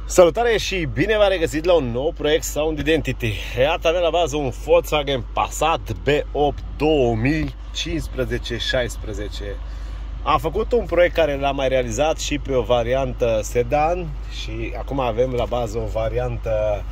Salutare și bine v-am regăsit la un nou proiect Sound Identity. Iată, avem la bază un Volkswagen Passat B8 2015-16. Am făcut un proiect care l-am mai realizat și pe o variantă sedan și acum avem la bază o variantă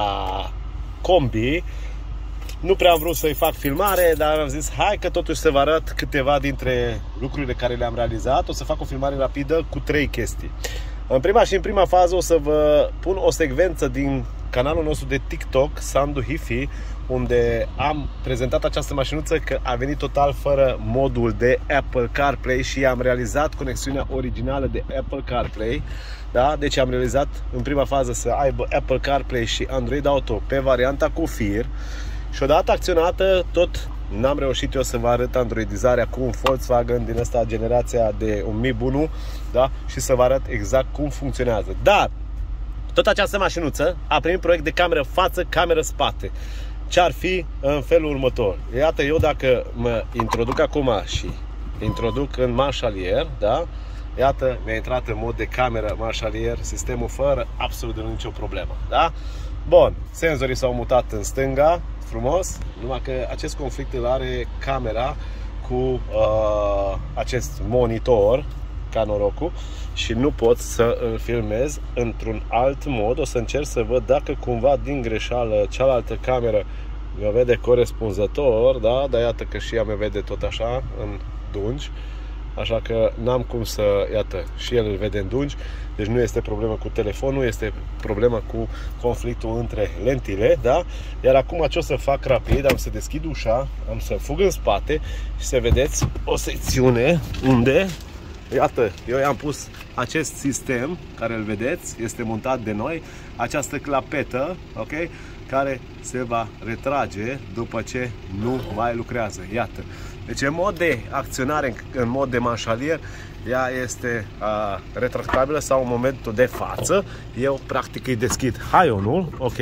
combi. Nu prea am vrut să-i fac filmare, dar am zis hai că totuși să vă arăt câteva dintre lucrurile care le-am realizat. O să fac o filmare rapidă cu 3 chestii. În prima fază o să vă pun o secvență din canalul nostru de TikTok, Sandu Hifi, unde am prezentat această mașinuță că a venit total fără modul de Apple CarPlay și am realizat conexiunea originală de Apple CarPlay. Da? Deci am realizat în prima fază să aibă Apple CarPlay și Android Auto pe varianta cu fir. Și odată acționată, tot n-am reușit eu să vă arăt androidizarea cu un Volkswagen din ăsta generația de un MIB 1, da? Și să vă arăt exact cum funcționează. Dar tot această mașinuță a primit proiect de cameră față, cameră spate. Ce ar fi în felul următor? Iată, eu dacă mă introduc acum și introduc în marșalier, da? Iată, mi-a intrat în mod de cameră marșalier sistemul fără absolut nicio problemă, da? Bun, senzorii s-au mutat în stânga, frumos, numai că acest conflict îl are camera cu acest monitor, ca norocul, și nu pot să îl filmez într-un alt mod. O să încerc să văd dacă cumva din greșeală cealaltă cameră mă vede corespunzător, da? Dar iată că și ea mă vede tot așa în dungi. Așa că n-am cum să, iată, și el îl vede în dungi. Deci nu este problemă cu telefonul, este problemă cu conflictul între lentile, da? Iar acum ce o să fac rapid, am să deschid ușa, am să fug în spate și să vedeți o secțiune unde, iată, eu i-am pus acest sistem, care îl vedeți, este montat de noi, această clapetă, ok? Care se va retrage după ce nu mai lucrează, iată. Deci în mod de acționare, în mod de manșalier, ea este retractabilă sau în momentul de față eu practic îi deschid haionul, ok?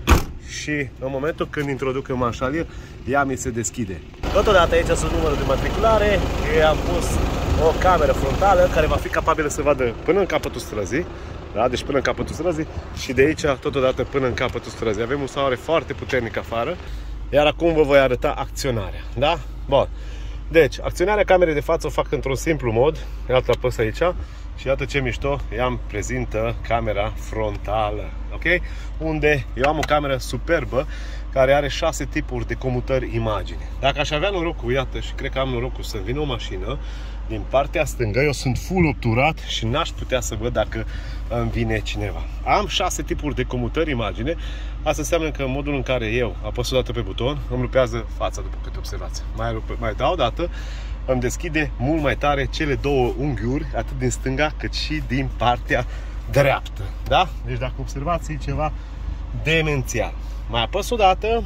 Și în momentul când introduc în manșalier, ea mi se deschide. Totodată aici sunt numărul de matriculare, eu am pus o cameră frontală care va fi capabilă să vadă până în capătul străzii, da? Deci până în capătul străzii și de aici totodată până în capătul străzii. Avem un soare foarte puternic afară, iar acum vă voi arăta acționarea, da? Bun. Deci, acționarea camerei de față o fac într-un simplu mod. Iată, apăs aici și iată ce mișto ea îmi prezintă camera frontală, ok? Unde eu am o cameră superbă care are 6 tipuri de comutări imagine. Dacă aș avea norocul, iată, și cred că am norocul să vină o mașină din partea stângă, eu sunt full obturat și n-aș putea să văd dacă îmi vine cineva. Am 6 tipuri de comutări imagine. Asta înseamnă că în modul în care eu apăs o dată pe buton, îmi lupează fața, după câte observați. Mai dau o dată, îmi deschide mult mai tare cele două unghiuri, atât din stânga cât și din partea dreaptă. Da? Deci dacă observați, e ceva demențial. Mai apăs o dată,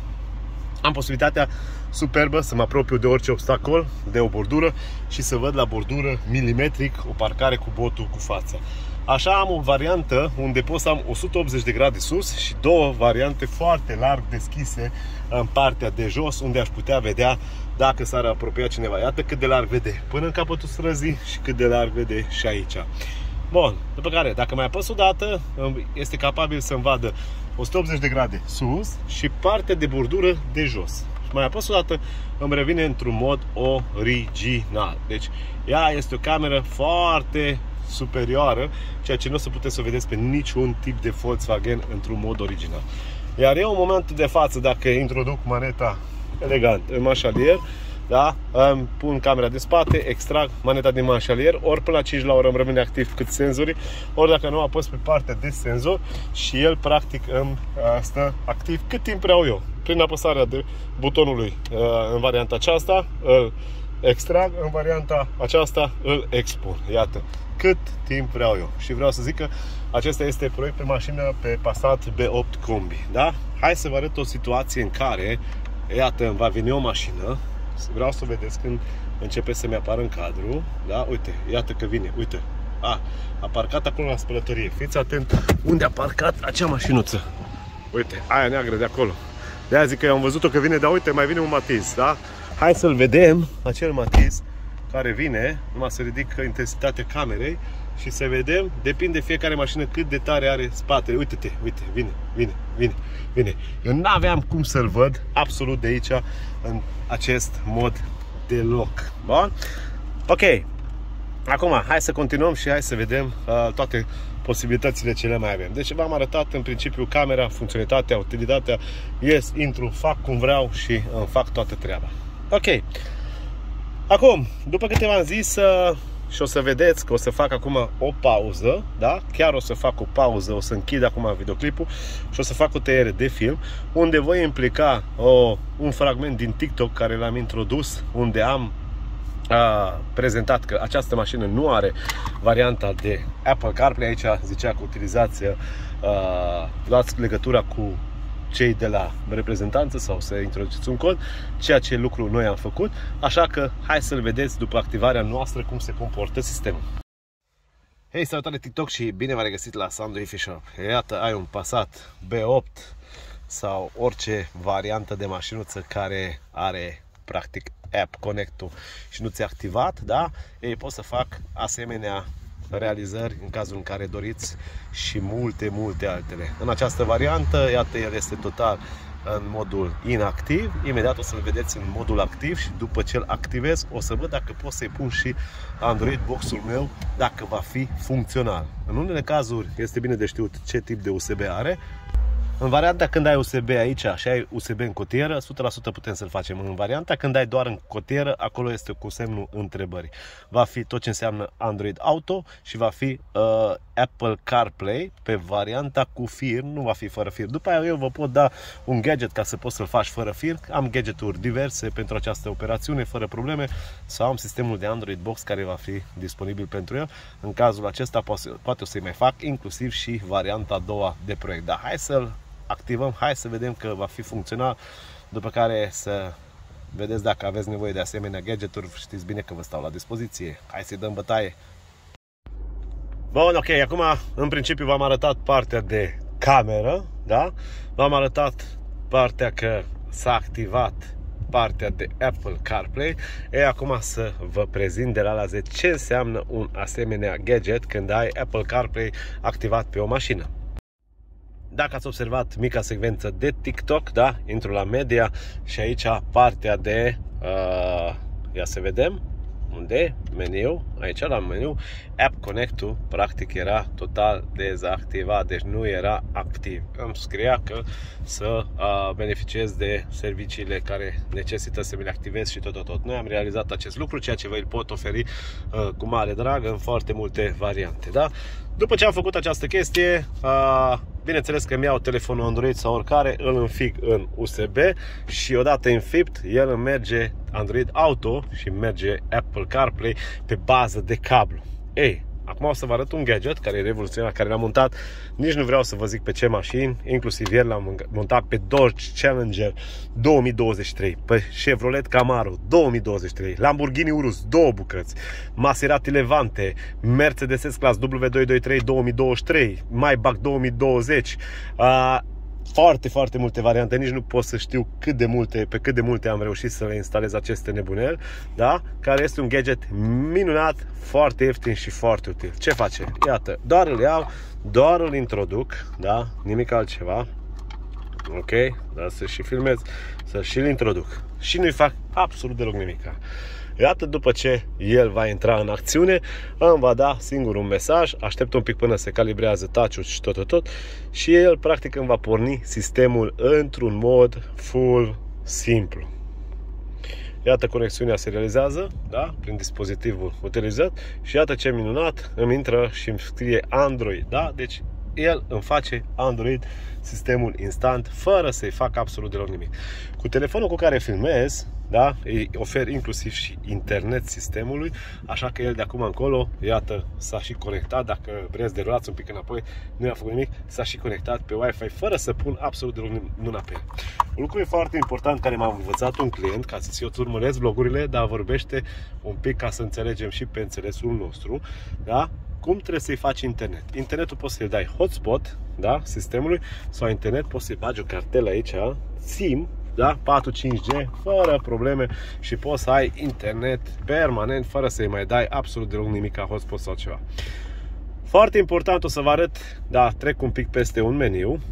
am posibilitatea superbă să mă apropiu de orice obstacol, de o bordură și să văd la bordură milimetric o parcare cu botul cu fața. Așa am o variantă unde pot să am 180 de grade sus și două variante foarte larg deschise în partea de jos, unde aș putea vedea dacă s-ar apropia cineva. Iată cât de larg vede până în capătul străzii și cât de larg vede și aici. Bun, după care, dacă mai apăs o dată, este capabil să-mi vadă 180 de grade sus și partea de bordură de jos. Mai apăs o dată, îmi revine într-un mod original. Deci, ea este o cameră foarte superioară, ceea ce nu o să puteți să o vedeți pe niciun tip de Volkswagen într-un mod original. Iar eu în momentul de față, dacă introduc maneta elegant în manșalier, da, îmi pun camera de spate, extrag maneta din manșalier, ori până la 5 la oră îmi rămâne activ cât senzorii, ori dacă nu apăs pe partea de senzor și el practic îmi stă activ cât timp vreau eu. Prin apăsarea de butonului în varianta aceasta îl extrag, în varianta aceasta îl expun. Iată, cât timp vreau eu. Și vreau să zic că acesta este proiect pe mașină pe Passat B8 Combi, da? Hai să vă arăt o situație în care, iată, îmi va veni o mașină. Vreau să vedeți când începe să-mi apară în cadru, da? Uite, iată că vine, uite. A parcat acolo la spălătorie. Fiți atent unde a parcat acea mașinuță. Uite, aia neagră de acolo. De-aia zic că eu am văzut-o că vine, dar uite, mai vine un Matiz, da? Hai să-l vedem, acel Matiz care vine, numai să ridic intensitatea camerei și să vedem, depinde fiecare mașină cât de tare are spatele. Uite-te, uite, vine. Eu n-aveam cum să-l văd absolut de aici în acest mod deloc. Bun? Ok. Acum, hai să continuăm și hai să vedem toate posibilitățile ce le mai avem. Deci v-am arătat în principiu camera, funcționalitatea, utilitatea. Ies, intru, fac cum vreau și îmi fac toată treaba. Ok. Acum, după câte v-am zis, și o să vedeți că o să fac acum o pauză, da? Chiar o să fac o pauză, o să închid acum videoclipul și o să fac o tăiere de film, unde voi implica un fragment din TikTok care l-am introdus, unde am prezentat că această mașină nu are varianta de Apple CarPlay. Aici zicea că utilizați, luați legătura cu cei de la reprezentanță sau să introduceți un cod, ceea ce lucru noi am făcut, așa că hai să-l vedeți după activarea noastră cum se comportă sistemul. Hei, salutare TikTok și bine v-am regăsit la Sandu Ifi Shop. Iată, ai un Passat B8 sau orice variantă de mașinuță care are practic App Connect-ul și nu ți-a activat, da? Ei, pot să fac asemenea realizări în cazul în care doriți și multe altele. În această variantă, iată, el este total în modul inactiv. Imediat o să-l vedeți în modul activ și după ce îl activez o să văd dacă pot să-i pun și Android Box-ul meu, dacă va fi funcțional. În unele cazuri este bine de știut ce tip de USB are. În varianta când ai USB aici și ai USB în cotieră, 100% putem să-l facem. În varianta când ai doar în cotieră, acolo este cu semnul întrebării. Va fi tot ce înseamnă Android Auto și va fi Apple CarPlay pe varianta cu fir, nu va fi fără fir. După aia eu vă pot da un gadget ca să poți să-l faci fără fir. Am gadgeturi diverse pentru această operațiune, fără probleme, sau am sistemul de Android Box care va fi disponibil pentru el. În cazul acesta poate o să-i mai fac inclusiv și varianta a doua de proiect. Dar hai să-l activăm, hai să vedem că va fi funcțional, după care să vedeți dacă aveți nevoie de asemenea gadgeturi, știți bine că vă stau la dispoziție. Hai să-i dăm bătaie. Bun, ok, acum în principiu v-am arătat partea de cameră, da? V-am arătat partea că s-a activat partea de Apple CarPlay. E, acum să vă prezint de la A la Z ce înseamnă un asemenea gadget când ai Apple CarPlay activat pe o mașină. Dacă ați observat mica secvență de TikTok, da? Intru la media și aici partea de ia să vedem unde meniu, aici la meniu App Connect-ul practic era total dezactivat, deci nu era activ. Îmi scria că să beneficiez de serviciile care necesită să mi le activez și tot. Noi am realizat acest lucru, ceea ce vă îl pot oferi cu mare drag în foarte multe variante, da? După ce am făcut această chestie, bineînțeles că îmi iau telefonul Android sau oricare, îl înfig în USB și odată înfipt, el îmi merge Android Auto și merge Apple CarPlay pe bază de cablu. Ei, acum o să vă arăt un gadget care e revoluționar, care l-am montat, nici nu vreau să vă zic pe ce mașini, inclusiv ieri l-am montat pe Dodge Challenger 2023, pe Chevrolet Camaro 2023, Lamborghini Urus 2 bucăți, Maserati Levante, Mercedes S-Class W223 2023, Maybach 2020, foarte multe variante, nici nu pot să știu pe cât de multe am reușit să le instalez aceste nebuneli, da? Care este un gadget minunat, foarte ieftin și foarte util. Ce face? Iată, doar îl iau, doar îl introduc, da? Nimic altceva. Ok, da, să și filmez, să și-l introduc și nu-i fac absolut deloc nimic. Iată, după ce el va intra în acțiune, îmi va da singur un mesaj, aștept un pic până se calibrează touch-ul și tot și el practic îmi va porni sistemul într-un mod full simplu. Iată, conexiunea se realizează, da, prin dispozitivul utilizat și iată ce minunat, îmi intră și îmi scrie Android, da? Deci el îmi face Android sistemul instant, fără să-i fac absolut deloc nimic. Cu telefonul cu care filmez, da, îi ofer inclusiv și internet sistemului, așa că el de acum încolo, iată, s-a și conectat. Dacă vreți de rulați un pic înapoi, nu i-a făcut nimic, s-a și conectat pe Wi-Fi fără să pun absolut deloc mâna pe el. Un lucru foarte important care m-a învățat un client, ca să-ți eu urmăresc vlogurile, dar vorbește un pic ca să înțelegem și pe înțelesul nostru, da? Cum trebuie să-i faci internet? Internetul poți să-i dai hotspot, da, sistemului, sau internet poți să-i bagi o cartelă aici, SIM, da, 4-5G, fără probleme și poți să ai internet permanent, fără să-i mai dai absolut deloc nimic ca hotspot sau ceva. Foarte important, o să vă arăt, da, trec un pic peste un meniu.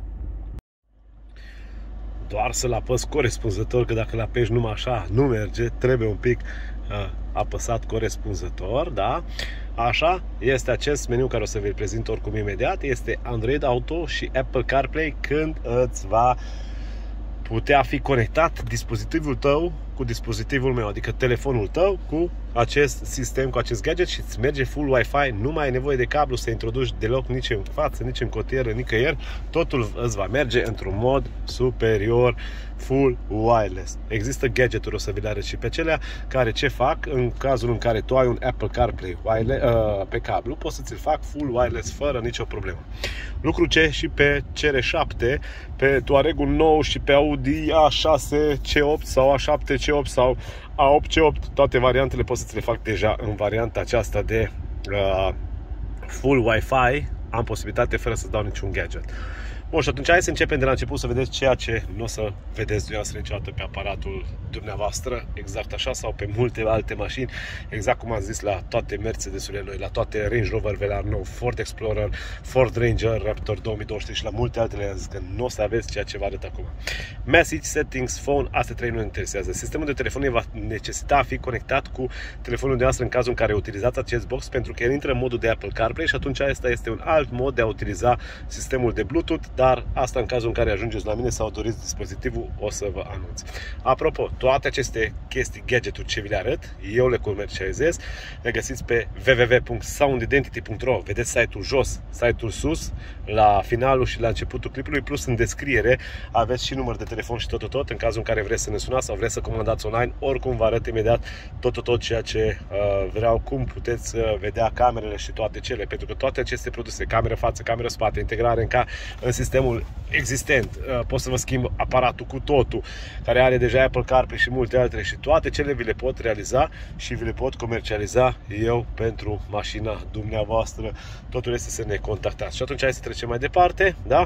Doar să-l apăs corespunzător, că dacă l-apeși numai așa nu merge, trebuie un pic apăsat corespunzător, da? Așa, este acest meniu care o să vi-l prezint oricum imediat, este Android Auto și Apple CarPlay, când îți va putea fi conectat dispozitivul tău cu dispozitivul meu, adică telefonul tău cu acest sistem, cu acest gadget și îți merge full Wi-Fi, nu mai ai nevoie de cablu să introduci deloc nici în față, nici în cotieră, nicăieri, totul îți va merge într-un mod superior, full wireless. Există gadgeturi, o să vi le arăt și pe acelea, care ce fac în cazul în care tu ai un Apple CarPlay pe cablu, poți să ți-l fac full wireless fără nicio problemă. Lucru ce și pe CR7, pe Touareg-ul nou și pe Audi A6 C8 sau A7 C8 sau A8 C8, toate variantele pot să ți le fac deja în varianta aceasta de full Wi-Fi. Am posibilitate fără să dau niciun gadget. Bun, și atunci hai să începem de la început să vedeți ceea ce nu o să vedeți dumneavoastră niciodată pe aparatul dumneavoastră, exact așa, sau pe multe alte mașini, exact cum am zis la toate Mercedes-urile noi, la toate Range Rover Velar nou, Ford Explorer, Ford Ranger, Raptor 2023 și la multe altele, am zis că nu o să aveți ceea ce vă arăt acum. Message, Settings, Phone, astea trei nu ne interesează. Sistemul de telefonie va necesita a fi conectat cu telefonul dumneavoastră în cazul în care utilizați acest box, pentru că el intră în modul de Apple CarPlay și atunci acesta este un alt mod de a utiliza sistemul de Bluetooth, dar asta în cazul în care ajungeți la mine sau doriți dispozitivul, o să vă anunț. Apropo, toate aceste chestii, gadgeturi ce vi le arăt, eu le comercializez, le găsiți pe www.soundidentity.ro. Vedeți site-ul jos, site-ul sus, la finalul și la începutul clipului, plus în descriere aveți și număr de telefon și tot, în cazul în care vreți să ne sunați sau vreți să comandați online, oricum vă arăt imediat tot ceea ce vreau, cum puteți vedea camerele și toate cele, pentru că toate aceste produse, cameră față, cameră spate, integrare în sistemul existent, pot să vă schimb aparatul cu totul, care are deja Apple CarPlay și multe altele, și toate cele vi le pot realiza și vi le pot comercializa eu pentru mașina dumneavoastră. Totul este să ne contactați. Și atunci hai să trecem mai departe, da?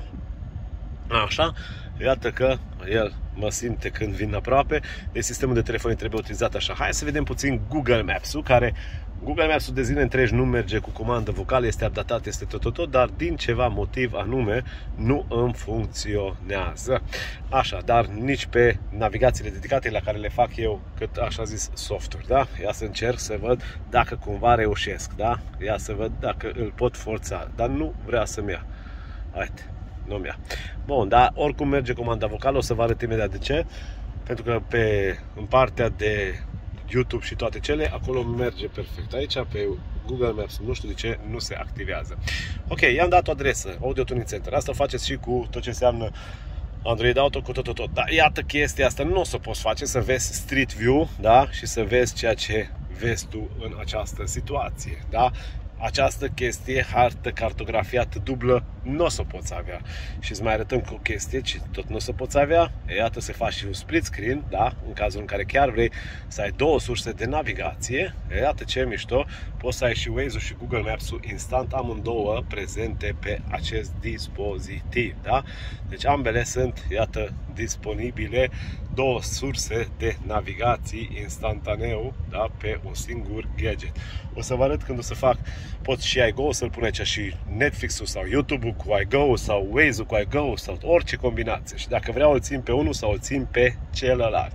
Așa, iată că el mă simte când vin aproape. Deci sistemul de telefonie trebuie utilizat așa. Hai să vedem puțin Google Maps-ul, care Google Maps-ul de zile întregi nu merge cu comandă vocală, este updatat, este tot, dar din ceva motiv anume nu îmi funcționează. Așa, dar nici pe navigațiile dedicate la care le fac eu, cât așa zis software, da? Ia să încerc să văd dacă cumva reușesc, da? Ia să văd dacă îl pot forța, dar nu vrea să-mi ia. Haide, nu-mi ia. Bun, dar oricum merge comanda vocală, o să vă arăt imediat de ce. Pentru că în partea de YouTube și toate cele, acolo merge perfect. Aici pe Google Maps, nu știu de ce, nu se activează. Ok, i-am dat o adresă, Audio Tuning Center. Asta o faceți și cu tot ce înseamnă Android Auto, cu tot. Dar iată chestia asta nu o să poți face, să vezi Street View, da? Și să vezi ceea ce vezi tu în această situație, da? Această chestie, hartă cartografiată dublă, nu o să poți avea. Și îți mai arătăm cu o chestie ce tot nu o să poți avea. Iată, se face și un split screen, da? În cazul în care chiar vrei să ai două surse de navigație. Iată ce mișto, poți să ai și Waze-ul și Google Maps-ul instant, amândouă prezente pe acest dispozitiv, da? Deci ambele sunt, iată, disponibile, două surse de navigații instantaneu, da? Pe un singur gadget. O să vă arăt când o să fac, poți și iGo să-l pun aici și Netflix-ul sau YouTube-ul cu iGo sau Waze-ul cu iGo sau orice combinație. Și dacă vreau îl țin pe unul sau îl țin pe celălalt.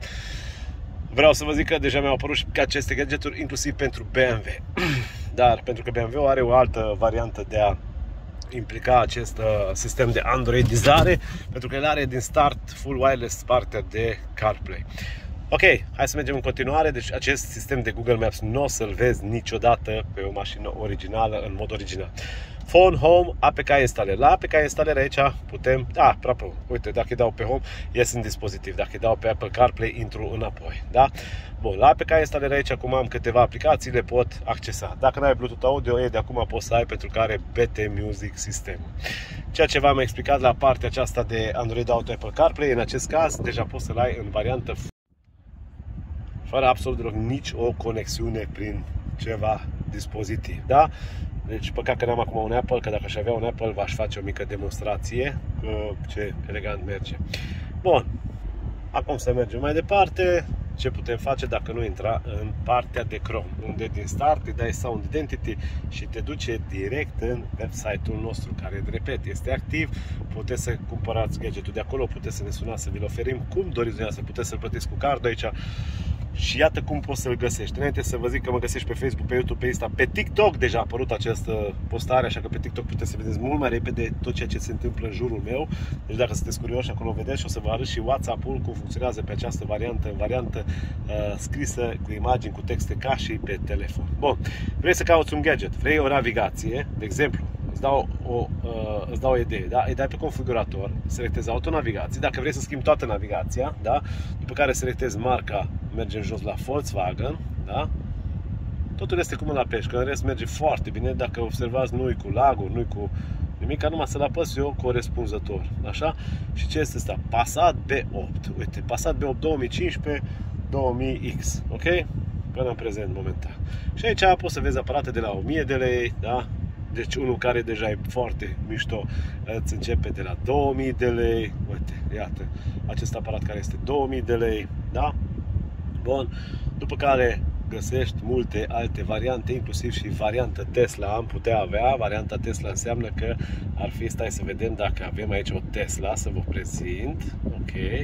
Vreau să vă zic că deja mi-au apărut și aceste gadgeturi inclusiv pentru BMW. Dar pentru că BMW are o altă variantă de a implica acest sistem de Androidizare, pentru că el are din start full wireless partea de CarPlay. Ok, hai să mergem în continuare. Deci acest sistem de Google Maps nu o să-l vezi niciodată pe o mașină originală, în mod original. Phone, Home, APK Installer. La APK Installer aici putem, apropo, uite, dacă îi dau pe Home, ies în dispozitiv. Dacă îi dau pe Apple CarPlay, intru înapoi, da? Bun, la APK Installer aici acum am câteva aplicații, le pot accesa. Dacă nu ai Bluetooth Audio, de acum poți să ai, pentru că are BT Music sistemul. Ceea ce v-am explicat la partea aceasta de Android Auto Apple CarPlay, în acest caz, deja poți să-l ai în variantă fără absolut deloc nici o conexiune prin ceva dispozitiv, da? Deci păcat că n-am acum un Apple, că dacă aș avea un Apple v-aș face o mică demonstrație ce elegant merge. Bun, acum să mergem mai departe ce putem face dacă nu intra în partea de Chrome, unde din start îi dai Sound Identity și te duce direct în website-ul nostru, care, repet, este activ. Puteți să cumpărați gadgetul de acolo, puteți să ne sunați să vi-l oferim cum doriți dumneavoastră, puteți să-l plătiți cu cardul aici. Și iată cum poți să-l găsești. Înainte să vă zic că mă găsești pe Facebook, pe YouTube, pe Insta, pe TikTok deja a apărut această postare, așa că pe TikTok puteți să vedeți mult mai repede tot ceea ce se întâmplă în jurul meu. Deci dacă sunteți curioși, acolo vedeți și o să vă arăt și WhatsApp-ul cum funcționează pe această variantă, în variantă scrisă, cu imagini, cu texte, ca și pe telefon. Bun, vrei să cauți un gadget, vrei o navigație, de exemplu, îți dau o idee, da? Îi dai pe configurator, selectezi autonavigație, dacă vrei să schimbi toată navigația, da? După care selectezi marca, mergem jos la Volkswagen, da? Totul este cum la pești, că în rest merge foarte bine, dacă observați, nu-i cu laguri, nu-i cu nimic, numai să-l apăs eu corespunzător, așa? Și ce este asta? Passat B8, uite, Passat B8 2015 2000X, ok? Până în prezent, momentan. Și aici poți să vezi aparate de la 1000 de lei, da? Deci unul care deja e foarte mișto îți începe de la 2000 de lei. Uite, iată, acest aparat care este 2000 de lei, da? Bun. După care găsești multe alte variante, inclusiv și varianta Tesla am putea avea. Varianta Tesla înseamnă că ar fi, stai să vedem dacă avem aici o Tesla, să vă prezint. Ok.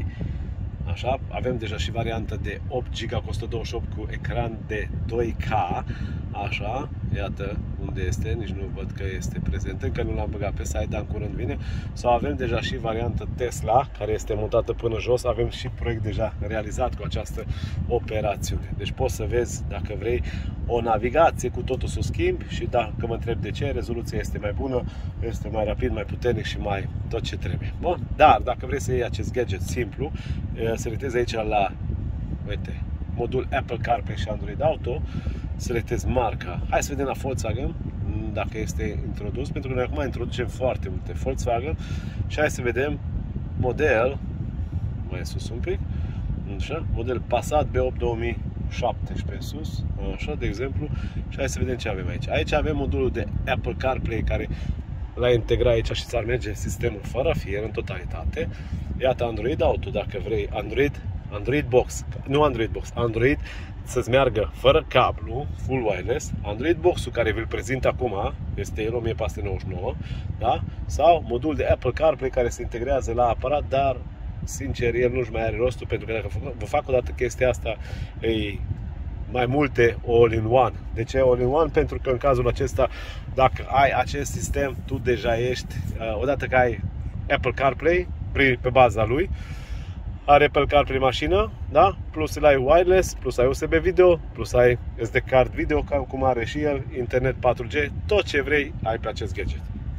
Așa, avem deja și varianta de 8 GB cu 128 cu ecran de 2K. Așa, iată unde este, nici nu văd că este prezent, încă nu l-am băgat pe site, dar în curând vine. Sau avem deja și varianta Tesla, care este montată până jos, avem și proiect deja realizat cu această operațiune. Deci poți să vezi, dacă vrei, o navigație cu totul să o schimbi și dacă mă întreb de ce, rezoluția este mai bună, este mai rapid, mai puternic și mai tot ce trebuie. Bun, dar dacă vrei să iei acest gadget simplu, selectezi aici la, uite, modul Apple CarPlay și Android Auto, selectez marca. Hai să vedem la Volkswagen dacă este introdus, pentru că noi acum introducem foarte multe Volkswagen și hai să vedem model, mai sus un pic, așa, model Passat B8 2017 sus, așa, de exemplu, și hai să vedem ce avem aici. Aici avem modulul de Apple CarPlay care l-ai integra aici și ți-ar merge sistemul fără fier în totalitate. Iată Android Auto, dacă vrei Android Box, nu Android Box, Android să-ți meargă fără cablu, full wireless. Android Box-ul care vi-l prezint acum este el 1499, da? Sau modul de Apple CarPlay care se integrează la aparat, dar sincer el nu-și mai are rostul, pentru că dacă vă fac odată chestia asta, e mai multe all-in-one. De ce all-in-one? Pentru că în cazul acesta, dacă ai acest sistem, tu deja ești, odată că ai Apple CarPlay pe baza lui, are Apple CarPlay mașină, da? Plus îl ai wireless, plus ai USB video, plus ai SD card video, cum are și el, internet 4G, tot ce vrei ai pe acest gadget.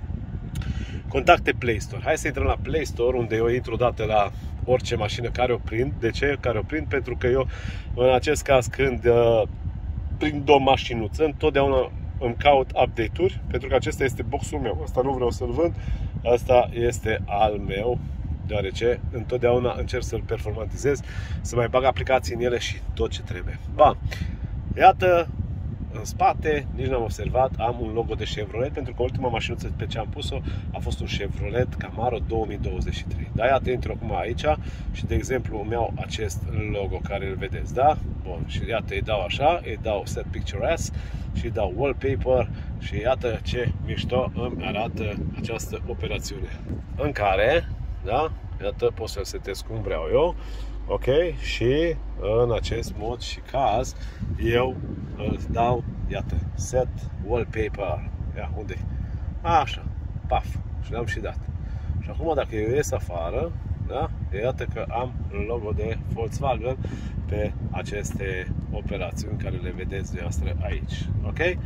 Contacte Play Store. Hai să intrăm la Play Store, unde eu intru odată la orice mașină care o prind. De ce? Care o prind? Pentru că eu, în acest caz, când prind o mașinuță, întotdeauna îmi caut update-uri, pentru că acesta este boxul meu. Asta nu vreau să-l vând, asta este al meu, deoarece întotdeauna încerc să-l performantizez, să mai bag aplicații în ele și tot ce trebuie. Ba, iată, în spate, nici n-am observat, am un logo de Chevrolet, pentru că ultima mașinuță pe ce am pus-o a fost un Chevrolet Camaro 2023. Da, iată, intru acum aici și, de exemplu, îmi iau acest logo care îl vedeți, da? Bun, și iată, îi dau așa, îi dau Set Picture As și îi dau Wallpaper și iată ce mișto îmi arată această operațiune, în care, da, iată, pot să-l setez cum vreau eu. Ok? Și în acest mod și caz eu îl dau, iată, Set Wallpaper. Ia, unde-i? Așa, paf, și l-am și dat. Și acum dacă eu ies afară, da, iată că am logo de Volkswagen pe aceste operațiuni care le vedeți dumneavoastră aici. Ok?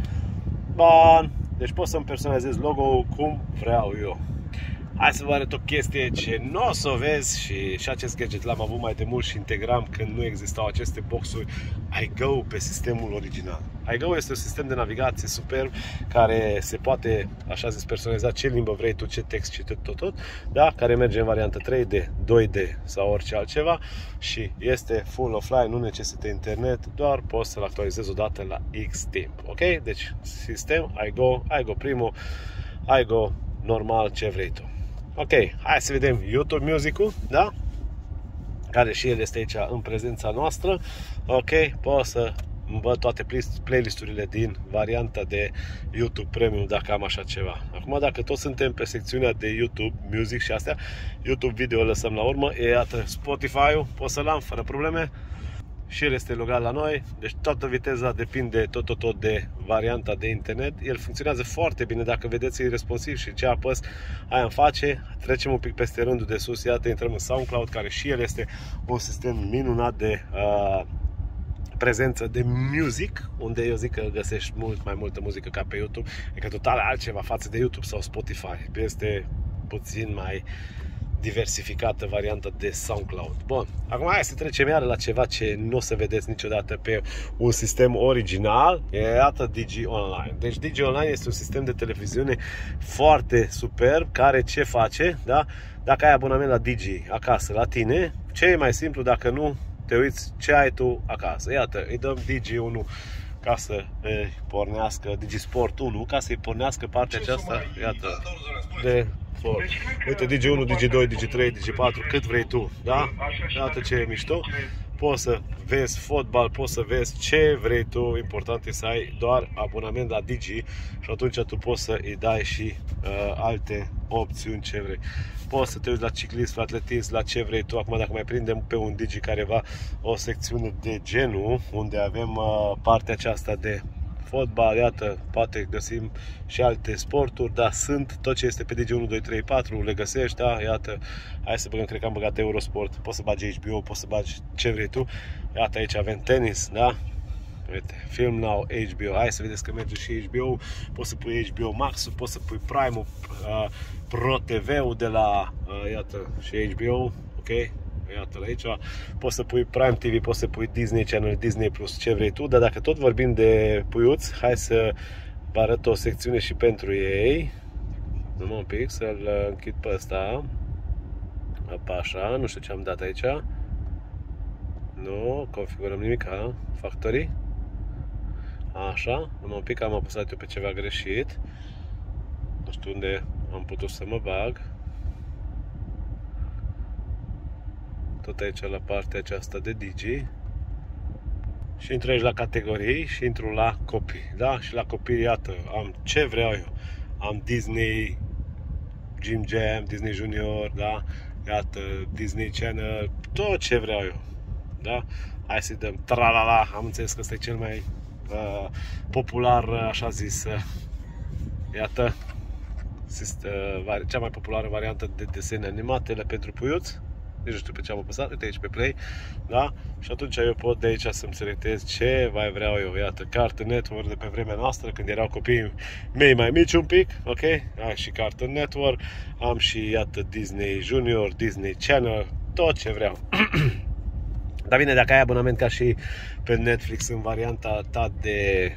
Bun, deci pot să-mi personalizez logo-ul cum vreau eu. Hai să vă arăt o chestie ce nu o să o vezi și acest gadget l-am avut mai de mult și integram când nu existau aceste boxuri iGo pe sistemul original. iGo este un sistem de navigație superb care se poate, așa zis, personaliza ce limbă vrei tu, ce text și tot, da? Care merge în variantă 3D, 2D sau orice altceva și este full offline, nu necesită internet, doar poți să-l actualizezi odată la X timp. Ok? Deci sistem iGo primul, iGo normal, ce vrei tu. Ok, hai să vedem YouTube Music-ul, da? care și el este aici în prezența noastră. Ok, pot să văd toate playlisturile din varianta de YouTube Premium dacă am așa ceva. Acum, dacă toți suntem pe secțiunea de YouTube Music și astea, YouTube Video lăsăm la urmă, iată Spotify-ul, pot să-l am fără probleme. Și el este logat la noi, deci toată viteza depinde tot de varianta de internet. El funcționează foarte bine, dacă vedeți, e responsiv și ce apăs aia îmi face. Trecem un pic peste rândul de sus, iată, intrăm în SoundCloud, care și el este un sistem minunat de prezență de music, unde eu zic că găsești mult mai multă muzică ca pe YouTube, adică total altceva față de YouTube sau Spotify. Este puțin mai diversificată varianta de SoundCloud. Bun, acum hai să trecem iară la ceva ce nu o să vedeți niciodată pe un sistem original. Iată Digi Online. Deci Digi Online este un sistem de televiziune foarte superb, care ce face, da? Dacă ai abonament la Digi acasă la tine, ce e mai simplu dacă nu te uiți ce ai tu acasă. Iată, îi dăm Digi 1 ca să îi pornească, Digisport 1 ca să îi pornească partea aceasta, iată, de sport. Uite, Digi1, Digi2, Digi3, Digi4, cât vrei tu, da? Iată ce e mișto. Poți să vezi fotbal, poți să vezi ce vrei tu, important e să ai doar abonament la Digi și atunci tu poți să îi dai și alte opțiuni ce vrei. Poți să te uiți la ciclism, la atletism, la ce vrei tu. Acum dacă mai prindem pe un Digi careva o secțiune de genul, unde avem partea aceasta de fotbal, iată, poate găsim și alte sporturi, dar sunt tot ce este pe Digi 1, 2, 3, 4, le găsești, da, iată, hai să băgăm, cred că am băgat Eurosport, poți să bagi HBO, poți să bagi ce vrei tu, iată, aici avem tenis, da, uite, Film Now, HBO, hai să vedeți că merge și HBO, poți să pui HBO Max-ul, poți să pui Prime-ul, Pro TV-ul de la, iată, și HBO, ok? Iată-l aici, poți să pui Prime TV, poți să pui Disney Channel, Disney Plus, ce vrei tu, dar dacă tot vorbim de puiuți, hai să vă arăt o secțiune și pentru ei. Numai un pic, să-l închid pe ăsta. Așa, nu știu ce am dat aici. Nu, configurăm nimic, Factory. Așa, numai un pic, am apăsat eu pe ceva greșit. Nu știu unde am putut să mă bag. Tot aici la partea aceasta de Digi. Și intru aici la categorii și intru la copii, da? Și la copii, iată, am ce vreau eu. Am Disney Jim Jam, Disney Junior, da? Iată, Disney Channel, tot ce vreau eu, da? Hai să-i dăm tralala, am înțeles că ăsta e cel mai popular, așa zis, iată, cea mai populară variantă de desene animatele pentru puiuți. Nici nu știu pe ce am apăsat, uite aici pe play, da? Și atunci eu pot de aici să-mi selectez ce mai vreau eu. Iată, Cartoon Network de pe vremea noastră, când erau copiii mei mai mici un pic, ok? Am și Cartoon Network, am și, iată, Disney Junior, Disney Channel, tot ce vreau. Dar bine, dacă ai abonament ca și pe Netflix în varianta ta de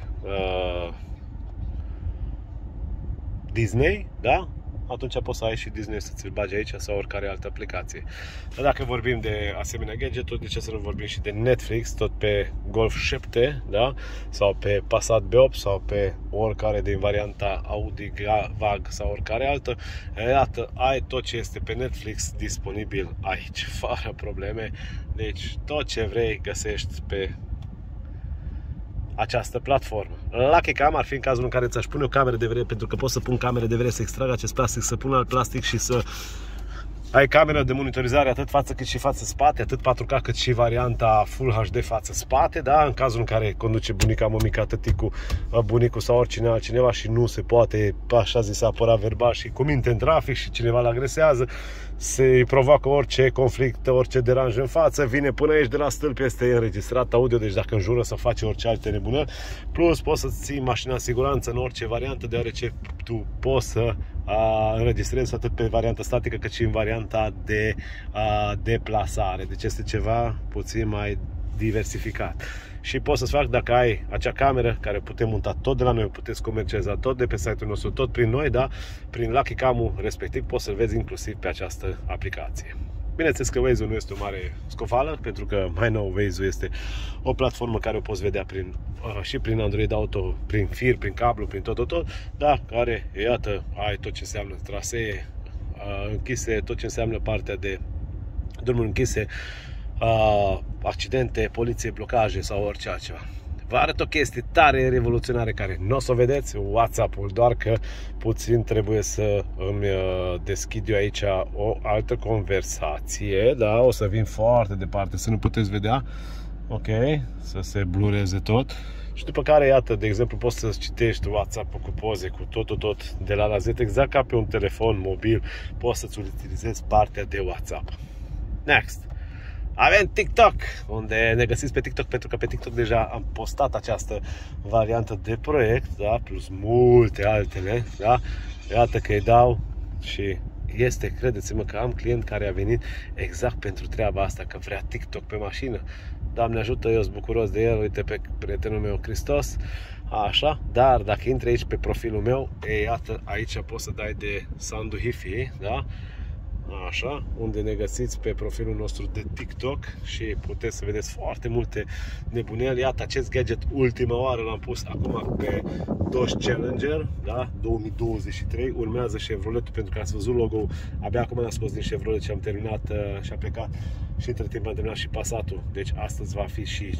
Disney, da? Atunci poți să ai și Disney să ți-l bagi aici sau oricare altă aplicație. Dar dacă vorbim de asemenea gadget-uri, de ce să nu vorbim și de Netflix, tot pe Golf 7, da? Sau pe Passat B8 sau pe oricare din varianta Audi VAG sau oricare altă. Iată, ai tot ce este pe Netflix disponibil aici, fără probleme. Deci tot ce vrei găsești pe această platformă. Lucky Cam ar fi în cazul în care ți-aș pune o cameră de vedere, pentru că pot să pun camere de vedere, să extrag acest plastic, să pun alt plastic și să ai cameră de monitorizare atât față cât și față spate, atât 4K cât și varianta Full HD față spate, da? În cazul în care conduce bunica, mămica, tăticul, bunicul sau oricine altcineva și nu se poate, așa zis, apăra verbal și cu minte în trafic și cineva îl agresează, se provoacă orice conflict, orice deranj în față, vine până aici de la stâlp, este înregistrat audio, deci dacă înjură să faci orice alte nebunări, plus poți să ții mașina în siguranță în orice variantă, deoarece tu poți să înregistrezi atât pe varianta statică cât și în varianta de deplasare, deci este ceva puțin mai diversificat. Și poți să-ți fac, dacă ai acea cameră care putem monta tot de la noi, puteți comercializa tot de pe site-ul nostru, tot prin noi, da? Prin Lucky Cam-ul respectiv, poți să-l vezi inclusiv pe această aplicație. Bineînțeles că Waze-ul nu este o mare scofală, pentru că mai nou Waze-ul este o platformă care o poți vedea și prin Android Auto, prin fir, prin cablu, prin tot, da? Care, iată, ai tot ce înseamnă trasee închise, tot ce înseamnă partea de drumuri închise, accidente, poliție, blocaje sau orice altceva. Vă arăt o chestie tare revoluționare care nu o să o vedeți, WhatsApp-ul, doar că puțin trebuie să îmi deschid eu aici o altă conversație, da? O să vin foarte departe să nu puteți vedea, ok, să se blureze tot. Și după care, iată, de exemplu, poți să citești WhatsApp-ul cu poze, cu tot de la Z, exact ca pe un telefon mobil, poți să-ți utilizezi partea de WhatsApp. Next! Avem TikTok, unde ne găsiți pe TikTok, pentru că pe TikTok deja am postat această variantă de proiect, da? Plus multe altele, da? Iată că îi dau și este, credeți-mă că am client care a venit exact pentru treaba asta, că vrea TikTok pe mașină. Doamne ajută, eu sunt bucuros de el, uite pe prietenul meu Cristos, așa, dar dacă intri aici pe profilul meu, iată, aici poți să dai de Sandu Hifi, da? Așa, unde ne găsiți pe profilul nostru de TikTok și puteți să vedeți foarte multe nebuneli. Iată, acest gadget ultima oară l-am pus acum pe Dodge Challenger, da? 2023, urmează Chevrolet, pentru că ați văzut logo-ul, abia acum l-am scos din Chevrolet și am terminat și a plecat și între timp am terminat și Passatul, deci astăzi va fi și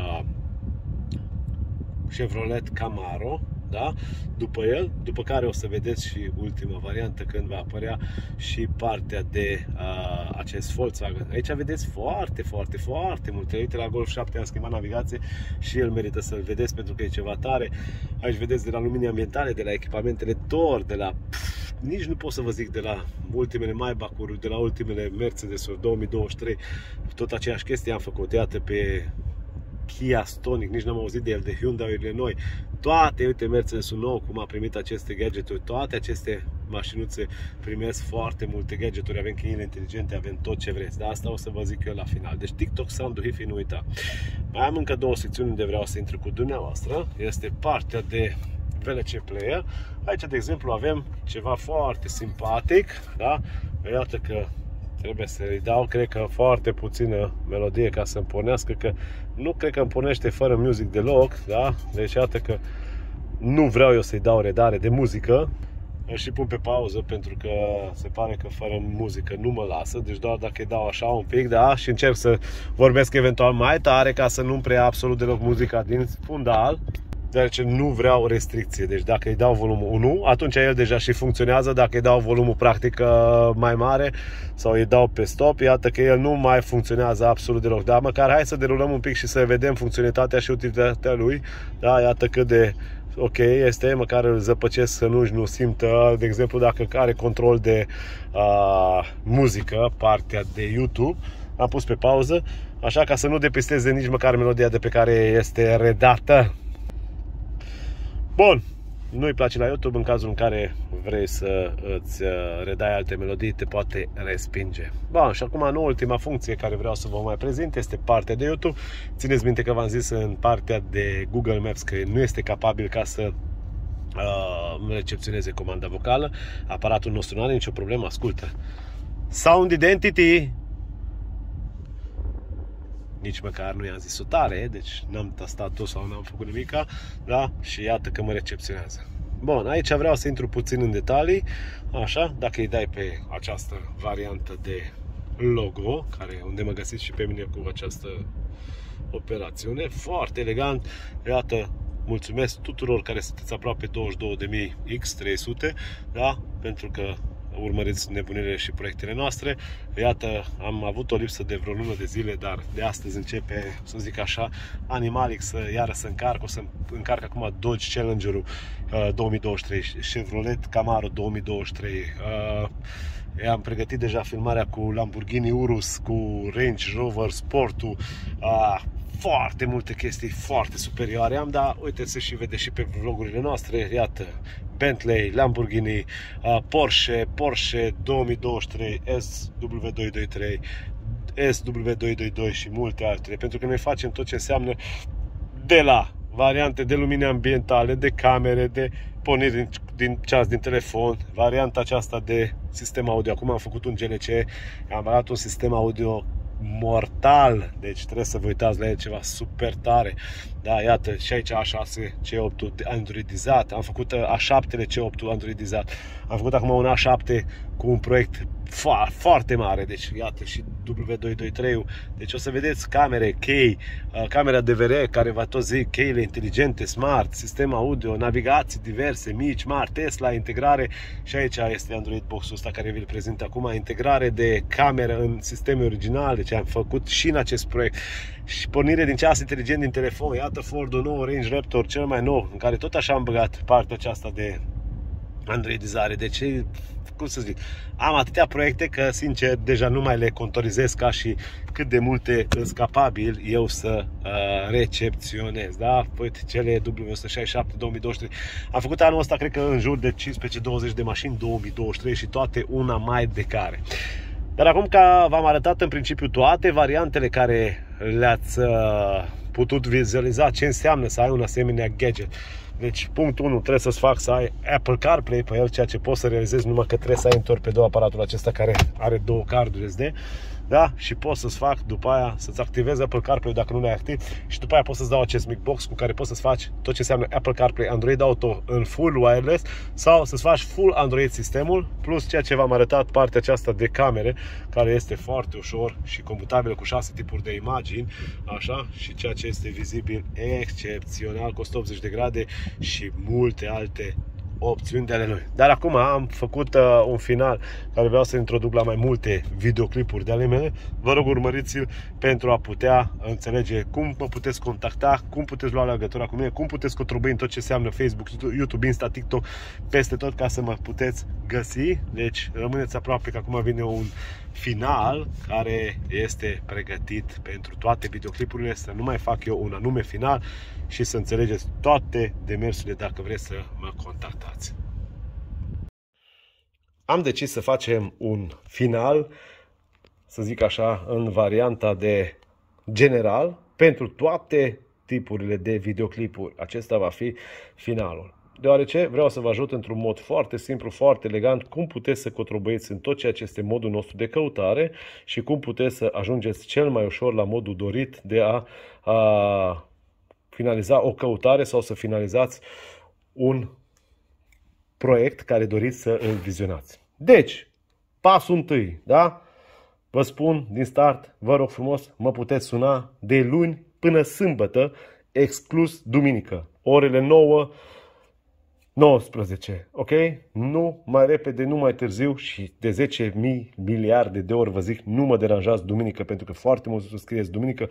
Chevrolet Camaro, da? După el, după care o să vedeți și ultima variantă când va apărea și partea de acest Volkswagen. Aici vedeți foarte multe. Uite, la Golf 7 am schimbat navigație și el merită să-l vedeți pentru că e ceva tare. Aici vedeți de la lumini ambientale, de la echipamentele TOR, de la nici nu pot să vă zic, de la ultimele Maybach-uri, de la ultimele Mercedes-uri 2023, tot aceeași chestie am făcut. Iată pe Kia Stonic, nici n-am auzit de el, de Hyundai-urile noi, toate, uite, Mercedes-ul nou, cum a primit aceste gadgeturi, toate aceste mașinuțe primesc foarte multe gadgeturi, avem cheile inteligente, avem tot ce vreți, dar asta o să vă zic eu la final. Deci TikTok, Sandu Hifi, nu uita. Mai am încă două secțiuni unde vreau să intru cu dumneavoastră, este partea de VLC Player. Aici, de exemplu, avem ceva foarte simpatic, da? Iată că trebuie să-i dau, cred că, foarte puțină melodie ca să-mi pornească, că nu cred că îmi pornește fără music deloc, da? Deci iată că nu vreau eu să-i dau redare de muzică. Îl și pun pe pauză pentru că se pare că fără muzică nu mă lasă, deci doar dacă îi dau așa un pic, da? Și încerc să vorbesc eventual mai tare ca să nu-mi preia absolut deloc muzica din fundal, deoarece nu vreau restricție. Deci dacă îi dau volumul 1, atunci el deja și funcționează. Dacă îi dau volumul practic mai mare sau îi dau pe stop, iată că el nu mai funcționează absolut deloc. Dar măcar hai să derulăm un pic și să vedem funcționalitatea și utilitatea lui. Da, iată cât de ok este, măcar îl zăpăcesc să nu simtă, de exemplu, dacă are control de muzică, partea de YouTube. Am pus pe pauză, așa ca să nu depisteze nici măcar melodia de pe care este redată. Bun, nu-i place la YouTube, în cazul în care vrei să îți redai alte melodii, te poate respinge. Bun, și acum, nu ultima funcție care vreau să vă mai prezint este partea de YouTube. Țineți minte că v-am zis în partea de Google Maps că nu este capabil ca să recepționeze comanda vocală. Aparatul nostru nu are nicio problemă, ascultă. Sound Identity. Nici măcar nu i-am zis-o tare, deci n-am tastat-o sau n-am făcut nimica, da? Și iată că mă recepționează. Bun, aici vreau să intru puțin în detalii, așa, dacă îi dai pe această variantă de logo, unde mă găsiți și pe mine cu această operațiune, foarte elegant, iată, mulțumesc tuturor care sunteți aproape 22.000 X300, da? Pentru că urmăriți nebunile și proiectele noastre. Iată, am avut o lipsă de vreo lună de zile, dar de astăzi începe, să zic așa, animalic iară să încarc. O să încarc acum Dodge Challenger-ul 2023, Chevrolet Camaro 2023. Am pregătit deja filmarea cu Lamborghini Urus, cu Range Rover Sport-ul. Foarte multe chestii foarte superioare am, dar uite, se și vede și pe vlogurile noastre. Iată, Bentley, Lamborghini, Porsche 2023, SW223, SW222 și multe altele, pentru că noi facem tot ce înseamnă de la variante de lumini ambientale, de camere, de porniri din ceas, din telefon, varianta aceasta de sistem audio. Acum am făcut un GLC, am dat un sistem audio mortal, deci trebuie să vă uitați la el, ceva super tare. Da, iată, și aici A6 C8 androidizat, am făcut A7-le C8 androidizat, am făcut acum un A7 cu un proiect foarte mare, deci iată și W223-ul, deci o să vedeți camere, chei, camera DVR care va tot zic, cheile inteligente, smart, sistem audio, navigații diverse, mici, mari, Tesla, integrare și aici este Android Box-ul ăsta care vi-l prezint acum, integrare de cameră în sisteme originale, deci am făcut și în acest proiect și pornire din ceas inteligent din telefon, iată Ford-ul nou, Range Raptor cel mai nou, în care tot așa am băgat partea aceasta de androidizare, deci cum să zic, am atâtea proiecte că sincer deja nu mai le contorizez ca și cât de multe sunt capabil eu să recepționez, da? Uite, cele W167 2023 am făcut anul ăsta cred că în jur de 15-20 de mașini 2023 și toate una mai de care. Dar acum că v-am arătat în principiu toate variantele care le-ați putut vizualiza ce înseamnă să ai un asemenea gadget. Deci, punctul 1, trebuie să-ți fac să ai Apple CarPlay pe el, ceea ce poți să realizezi numai că trebuie să ai în torpedou aparatul acesta care are două carduri SD, da? Și poți să-ți fac după aia, să-ți activezi Apple CarPlay dacă nu l-ai activ și după aia poți să-ți dau acest mic box cu care poți să-ți faci tot ce înseamnă Apple CarPlay, Android Auto în full wireless sau să-ți faci full Android sistemul, plus ceea ce v-am arătat, partea aceasta de camere, care este foarte ușor și computabilă cu 6 tipuri de imagini, așa, și ceea ce este vizibil excepțional cu 180 de grade și multe alte opțiuni de ale lui. Dar acum am făcut un final care vreau să introduc la mai multe videoclipuri de ale mele. Vă rog, urmăriți-l pentru a putea înțelege cum mă puteți contacta, cum puteți lua legătura cu mine, cum puteți contribui în tot ce înseamnă Facebook, YouTube, Insta, TikTok, peste tot ca să mă puteți găsi. Deci rămâneți aproape că acum vine un final care este pregătit pentru toate videoclipurile, să nu mai fac eu un anume final și să înțelegeți toate demersurile dacă vreți să mă contactați. Am decis să facem un final, să zic așa, în varianta de general pentru toate tipurile de videoclipuri. Acesta va fi finalul. Deoarece vreau să vă ajut într-un mod foarte simplu, foarte elegant, cum puteți să contribuiți în tot ceea ce este modul nostru de căutare și cum puteți să ajungeți cel mai ușor la modul dorit de a finaliza o căutare sau să finalizați un proiect care doriți să îl vizionați. Deci, pasul întâi, da? Vă spun din start, vă rog frumos, mă puteți suna de luni până sâmbătă, exclus duminică, orele 9, 19, ok? Nu mai repede, nu mai târziu și de 10.000 miliarde de ori vă zic, nu mă deranjați duminică, pentru că foarte mulți să scrieți duminică,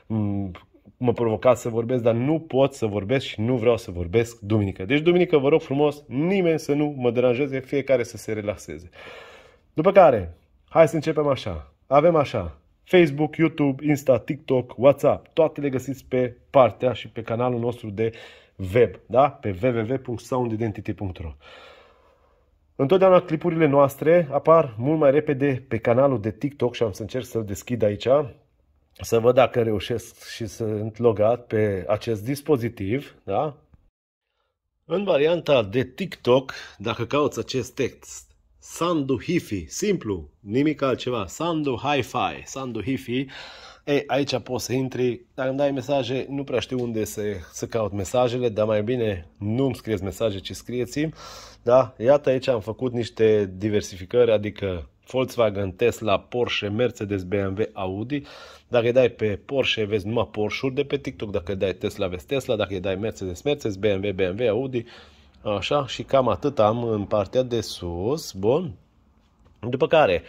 mă provocați să vorbesc, dar nu pot să vorbesc și nu vreau să vorbesc duminică. Deci duminică vă rog frumos, nimeni să nu mă deranjeze, fiecare să se relaxeze. După care, hai să începem așa. Avem așa, Facebook, YouTube, Insta, TikTok, WhatsApp, toate le găsiți pe partea și pe canalul nostru de web, da? Pe www.soundidentity.ro. Întotdeauna clipurile noastre apar mult mai repede pe canalul de TikTok și am să încerc să-l deschid aici, să văd dacă reușesc și sunt logat pe acest dispozitiv, da? În varianta de TikTok, dacă cauți acest text, Sandu Hifi, simplu, nimic altceva, Sandu Hi-Fi, Sandu Hifi, aici poți să intri, dacă îmi dai mesaje, nu prea știu unde să caut mesajele, dar mai bine nu îmi scrieți mesaje, ci scrieți-mi, da? Iată aici am făcut niște diversificări, adică Volkswagen, Tesla, Porsche, Mercedes, BMW, Audi. Dacă îi dai pe Porsche, vezi numai Porsche-uri de pe TikTok. Dacă îi dai Tesla, vezi Tesla. Dacă îi dai Mercedes, Mercedes, BMW, Audi. Așa, și cam atât am în partea de sus. Bun. După care,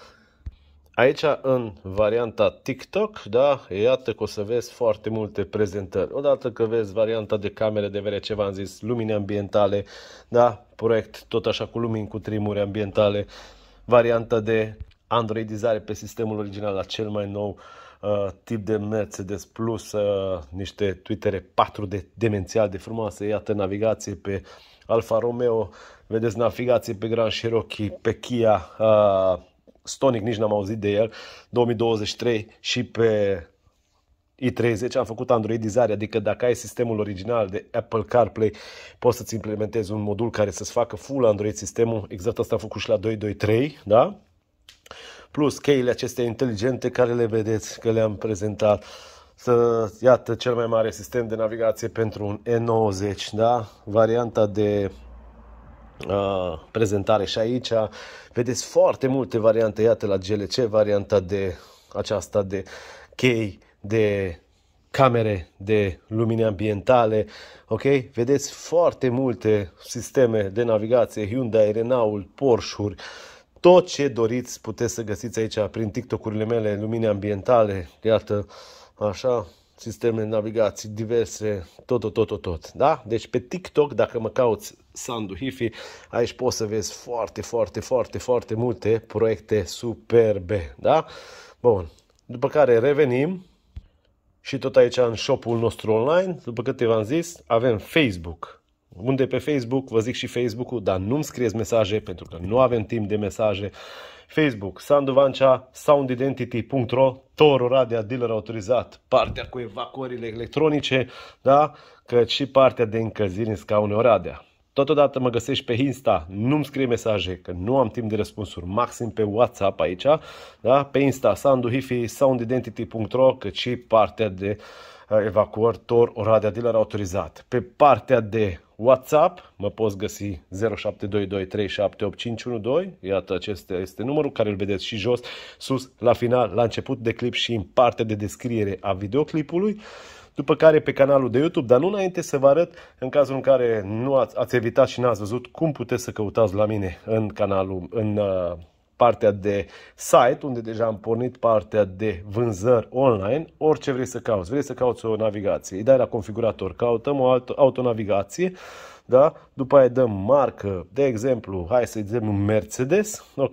aici în varianta TikTok, da, iată că o să vezi foarte multe prezentări. Odată că vezi varianta de camere de vedere, ce v-am zis, lumini ambientale, da, proiect tot așa cu lumini cu trimuri ambientale, varianta de androidizare pe sistemul original la cel mai nou tip de Mercedes plus niște Twittere 4D demențial de frumoase, iată navigație pe Alfa Romeo, vedeți navigație pe Grand Cherokee, pe Kia Stonic, nici n-am auzit de el, 2023 și pe i30 am făcut androidizare, adică dacă ai sistemul original de Apple CarPlay, poți să-ți implementezi un modul care să-ți facă full Android sistemul, exact asta am făcut și la 223, da? Plus cheile acestea inteligente care le vedeți că le-am prezentat. Iată cel mai mare sistem de navigație pentru un E90, da? Varianta de prezentare și aici vedeți foarte multe variante. Iată la GLC varianta de aceasta de chei, de camere de lumini ambientale, ok? Vedeți foarte multe sisteme de navigație, Hyundai, Renault, Porsche-uri, tot ce doriți puteți să găsiți aici prin TikTok-urile mele, lumini ambientale, iată, așa, sisteme de navigație diverse, tot, da? Deci pe TikTok, dacă mă cauți Sandu Hifi, aici poți să vezi foarte multe proiecte superbe, da? Bun, după care revenim și tot aici în shop-ul nostru online, după câte v-am zis, avem Facebook. Unde pe Facebook, vă zic și Facebook-ul, dar nu-mi scrieți mesaje pentru că nu avem timp de mesaje. Facebook, Sandu Vancea, soundidentity.ro, Tor Oradea, dealer autorizat, partea cu evacuările electronice, da? Cât și partea de încălziri în scaune Oradea. Totodată mă găsești pe Insta, nu-mi scrie mesaje, că nu am timp de răspunsuri, maxim pe WhatsApp aici, da? Pe Insta, Sandu Hifi, soundidentity.ro, cât și partea de evacuări Tor Oradea, dealer autorizat. Pe partea de WhatsApp mă poți găsi 0722378512, iată acesta este numărul care îl vedeți și jos, sus, la final, la început de clip și în partea de descriere a videoclipului. După care pe canalul de YouTube, dar nu înainte să vă arăt, în cazul în care nu ați evitat și n-ați văzut, cum puteți să căutați la mine în canalul, în partea de site, unde deja am pornit partea de vânzări online, orice vrei să cauți. Vrei să cauți o navigație, îi dai la configurator, căutăm o autonavigație, da? După aia dăm marcă, de exemplu, hai să-i dăm un Mercedes, ok?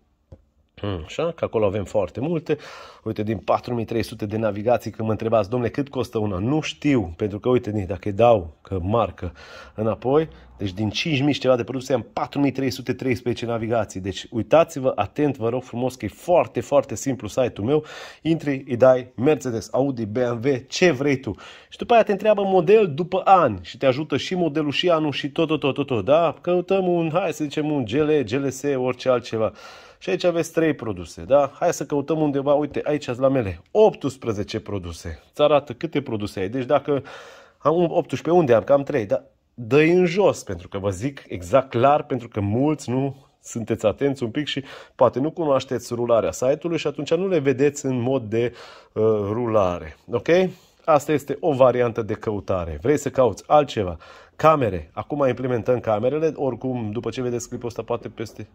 Așa, că acolo avem foarte multe. Uite, din 4300 de navigații, când mă întrebați, domnule, cât costă una? Nu știu, pentru că, uite, dacă îi dau că marcă înapoi, deci din 5000 și ceva de produse am 4313 navigații. Deci uitați-vă atent, vă rog frumos, că e foarte simplu site-ul meu. Intri, îi dai Mercedes, Audi, BMW, ce vrei tu. Și după aia te întreabă model după ani și te ajută și modelul și anul și tot, da? Căutăm un, hai să zicem, un GL, GLS, orice altceva. Și aici aveți 3 produse, da? Hai să căutăm undeva, uite, aici la mele, 18 produse. Îți arată câte produse ai. Deci dacă am 18, unde am? Că am 3, da? Dă-i în jos, pentru că vă zic exact clar, pentru că mulți nu sunteți atenți un pic și poate nu cunoașteți rularea site-ului și atunci nu le vedeți în mod de rulare, ok? Asta este o variantă de căutare. Vrei să cauți altceva? Camere. Acum implementăm camerele, oricum, după ce vedeți clipul ăsta, poate peste...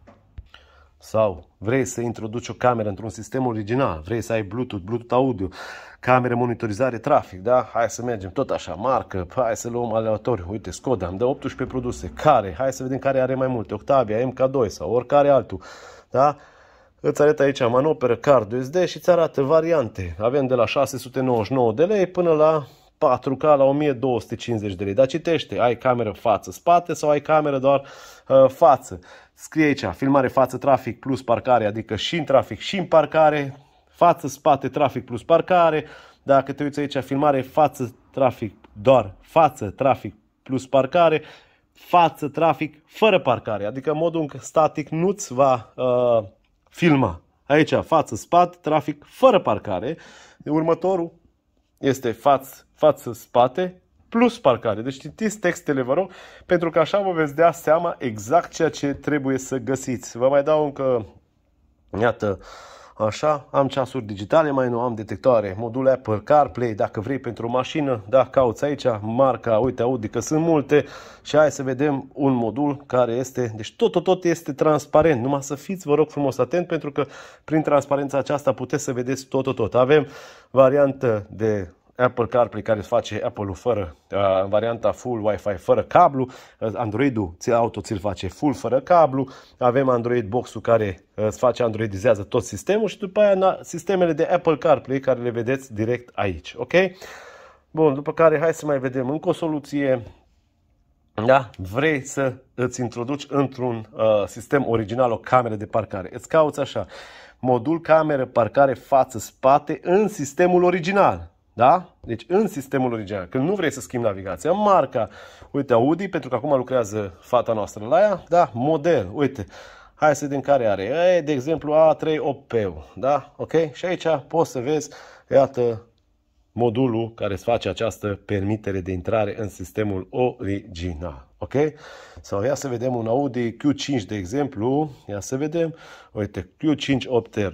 Sau vrei să introduci o cameră într-un sistem original, vrei să ai Bluetooth audio, camere monitorizare trafic, da? Hai să mergem tot așa, marcă, hai să luăm aleatoriu, uite, Skoda, îmi dă 18 produse, care? Hai să vedem care are mai multe, Octavia, MK2 sau oricare altul, da? Îți arăt aici manoperă, card USB și îți arată variante. Avem de la 699 de lei până la 4K la 1250 de lei. Dar citește, ai cameră față-spate sau ai cameră doar față. Scrie aici, filmare față, trafic plus parcare, adică și în trafic și în parcare, față-spate, trafic plus parcare. Dacă te uiți aici, filmare față, trafic, doar față, trafic plus parcare, față, trafic, fără parcare. Adică modul static nu-ți va filma. Aici, față, spate, trafic, fără parcare. Următorul este față, spate, plus parcare. Deci citiți textele, vă rog, pentru că așa vă veți dea seama exact ceea ce trebuie să găsiți. Vă mai dau încă, iată, așa, am ceasuri digitale, mai nu am detectoare, modul Apple CarPlay, dacă vrei pentru o mașină, da, cauți aici, marca, uite, Audi, că sunt multe și hai să vedem un modul care este, deci tot este transparent, numai să fiți, vă rog frumos, atent, pentru că prin transparența aceasta puteți să vedeți tot. Avem variantă de Apple CarPlay care îți face Apple-ul fără, varianta full Wi-Fi fără cablu, Android-ul ți-l face full fără cablu, avem Android Box-ul care îți face androidizează tot sistemul și după aia sistemele de Apple CarPlay care le vedeți direct aici, ok? Bun, după care hai să mai vedem încă o soluție. Da? Vrei să îți introduci într-un sistem original o cameră de parcare. Îți cauți așa, modul cameră parcare față-spate în sistemul original. Da? Deci în sistemul original, când nu vrei să schimbi navigația, marca, uite, Audi, pentru că acum lucrează fata noastră la ea, da? Model, uite, hai să vedem care are, de exemplu A3 8P, da? Ok? Și aici poți să vezi, iată, modulul care îți face această permitere de intrare în sistemul original. Ok? Sau ia să vedem un Audi Q5 de exemplu. Ia să vedem. Uite, Q5 8R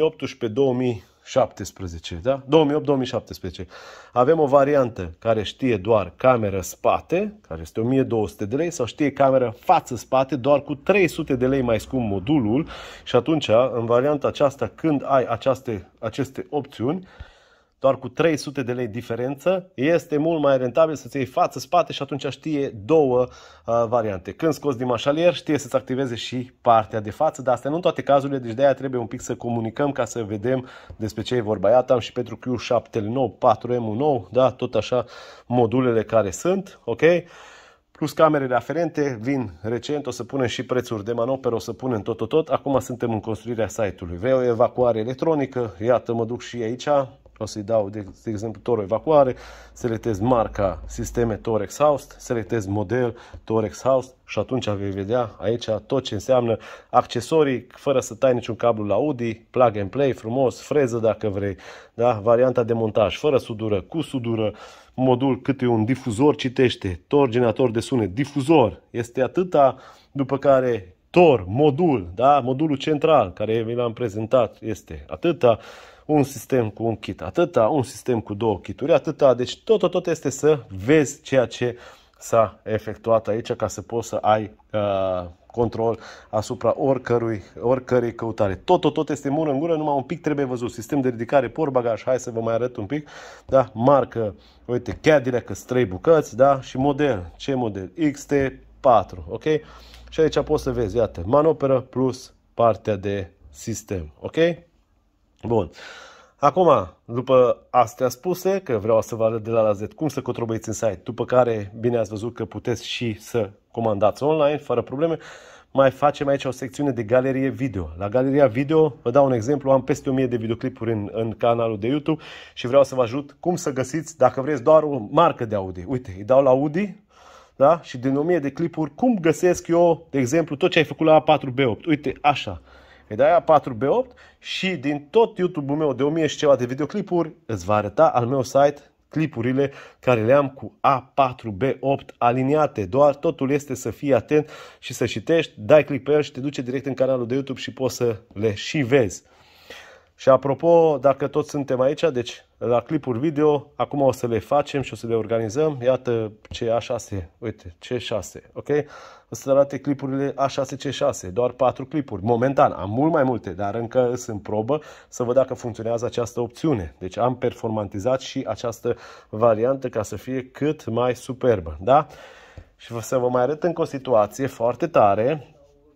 2018-2017, da? 2008-2017. Avem o variantă care știe doar cameră spate, care este 1200 de lei, sau știe cameră față-spate, doar cu 300 de lei mai scump modulul. Și atunci, în varianta aceasta, când ai aceste opțiuni, doar cu 300 de lei diferență, este mult mai rentabil să-ți iei față-spate și atunci știe două variante. Când scoți din mașalier, știe să-ți activeze și partea de față, dar astea nu în toate cazurile, deci de-aia trebuie un pic să comunicăm ca să vedem despre ce e vorba. Iată, am și pentru Q7 nou, 4M nou, da, tot așa modulele care sunt, ok? Plus camerele aferente vin recent, o să punem și prețuri de manoperă, o să punem tot. Acum suntem în construirea site-ului. Vrei o evacuare electronică? Iată, mă duc și aici. O să-i dau, de exemplu, Toro Evacuare, selectez marca Sisteme Torex House, selectez model Torex House și atunci vei vedea aici tot ce înseamnă accesorii, fără să tai niciun cablu la Audi, plug and play, frumos, freză dacă vrei, da? Varianta de montaj, fără sudură, cu sudură, modul cât e un difuzor, citește, Tor generator de sunet, difuzor, este atâta, după care Tor, modul, da? Modulul central, care vi l-am prezentat, este atâta, un sistem cu un kit, atâta, un sistem cu două kituri, atâta, deci tot este să vezi ceea ce s-a efectuat aici ca să poți să ai control asupra oricărei căutare. Tot este mură în gură, numai un pic trebuie văzut. Sistem de ridicare, portbagaj, hai să vă mai arăt un pic, da, marcă, uite, Cadillac, 3 bucăți, da, și model, ce model? XT4, ok? Și aici poți să vezi, iată, manoperă plus partea de sistem, ok? Bun. Acum, după astea spuse, că vreau să vă arăt de la la Z cum să cotrobăiți în site, după care, bine ați văzut că puteți și să comandați online, fără probleme, mai facem aici o secțiune de galerie video. La galeria video, vă dau un exemplu, am peste 1000 de videoclipuri în canalul de YouTube și vreau să vă ajut cum să găsiți, dacă vreți, doar o marcă de Audi. Uite, îi dau la Audi, da? Și din 1000 de clipuri, cum găsesc eu, de exemplu, tot ce ai făcut la A4B8. Uite, așa. Îi dai A4B8 și din tot YouTube-ul meu de 1000 și ceva de videoclipuri îți va arăta al meu site clipurile care le am cu A4B8 aliniate. Doar totul este să fii atent și să citești, dai click pe el și te duce direct în canalul de YouTube și poți să le și vezi. Și apropo, dacă toți suntem aici, deci la clipuri video, acum o să le facem și o să le organizăm. Iată C6, uite, C6, ok? O să arate clipurile A6C6, doar 4 clipuri. Momentan, am mult mai multe, dar încă sunt în probă să văd dacă funcționează această opțiune. Deci am performantizat și această variantă ca să fie cât mai superbă, da? Și să vă mai arăt încă o situație foarte tare.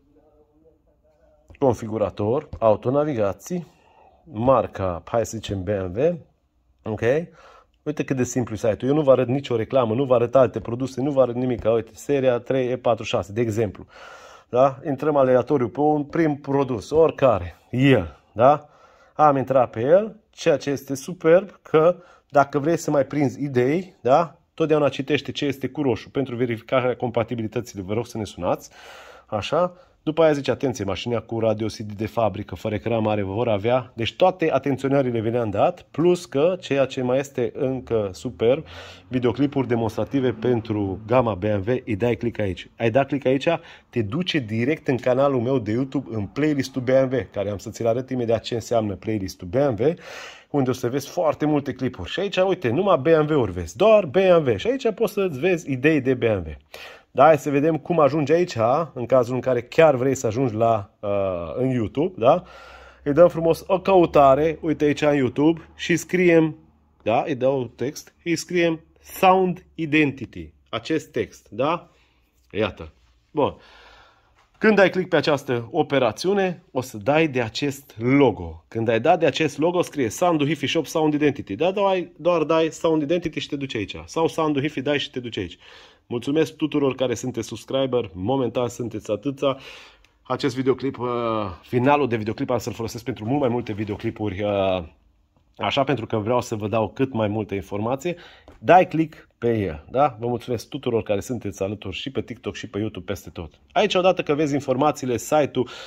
Configurator, autonavigații, marca, hai să zicem BMW, ok? Uite cât de simplu e site-ul. Eu nu vă arăt nicio reclamă, nu vă arăt alte produse, nu vă arăt nimic. Uite, seria 3E46, de exemplu. Da? Intrăm aleatoriu pe un prim produs, oricare, el, da? Am intrat pe el, ceea ce este superb, că dacă vrei să mai prinzi idei, da? Totdeauna citește ce este cu roșu. Pentru verificarea compatibilității, vă rog să ne sunați, așa? După aia zice, atenție, mașina cu radio CD de fabrică, fără ecran mare, vă vor avea. Deci toate atenționările vi le-am dat, plus că ceea ce mai este încă superb, videoclipuri demonstrative pentru gama BMW, îi dai click aici. Ai dat click aici, te duce direct în canalul meu de YouTube, în playlistul BMW, care am să ți-l arăt imediat ce înseamnă playlistul BMW, unde o să vezi foarte multe clipuri. Și aici, uite, numai BMW-uri vezi, doar BMW. Și aici poți să-ți vezi idei de BMW. Da, hai să vedem cum ajungi aici, în cazul în care chiar vrei să ajungi în YouTube, da? Îi dăm frumos o căutare, uite aici în YouTube și scriem, da, îi dau text, îi scriem Sound Identity, acest text, da? Iată. Bun. Când ai click pe această operațiune, o să dai de acest logo. Când ai dat de acest logo, scrie Sandu Hifi Shop Sound Identity. Da, doar dai Sound Identity și te duci aici. Sau Sandu Hifi dai și te duci aici. Mulțumesc tuturor care sunteți subscriber. Momentan sunteți atâția. Acest videoclip, finalul de videoclip, am să-l folosesc pentru mult mai multe videoclipuri. Așa, pentru că vreau să vă dau cât mai multe informații. Dai click pe el, da? Vă mulțumesc tuturor care sunteți alături și pe TikTok și pe YouTube, peste tot. Aici, odată că vezi informațiile, site-ul,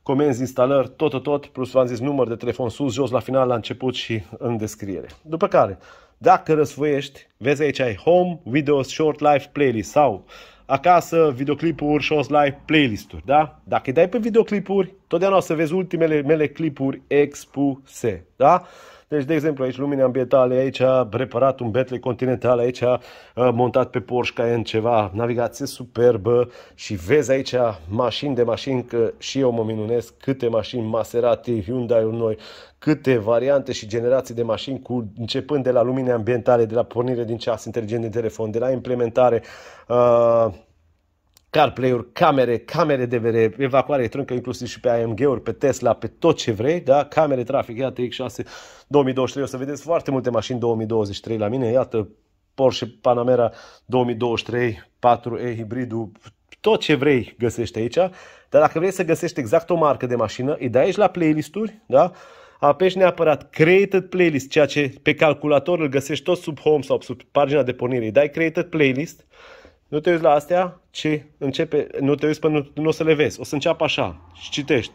comenzi, instalări, tot, plus v-am zis număr de telefon sus, jos, la final, la început și în descriere. După care, dacă răsfoiești, vezi aici ai Home, Videos, Short Life, Playlist sau acasă, videoclipuri, Short Life, playlist-uri, da? Dacă îi dai pe videoclipuri, totdeauna o să vezi ultimele mele clipuri expuse, da? Deci, de exemplu, aici lumini ambientale, aici reparat un Bentley Continental, aici montat pe Porsche Cayenne ceva, navigație superbă și vezi aici mașini de mașini, că și eu mă minunesc câte mașini Maserati, Hyundai-uri noi, câte variante și generații de mașini, începând de la lumini ambientale, de la pornire din ceas inteligent din telefon, de la implementare, CarPlay-uri, camere DVR, evacuare electronică, inclusiv și pe AMG-uri, pe Tesla, pe tot ce vrei, da? Camere, trafic, iată X6 2023, o să vedeți foarte multe mașini 2023 la mine, iată Porsche Panamera 2023, 4E hibridul, tot ce vrei găsești aici, dar dacă vrei să găsești exact o marcă de mașină, îi dai aici la playlist-uri, da? Apeși neapărat Created Playlist, ceea ce pe calculator îl găsești tot sub Home sau sub pagina de pornire, îi dai Created Playlist. Nu te uiți la astea, ci începe, nu te uiți până nu o să le vezi. O să înceapă așa și citești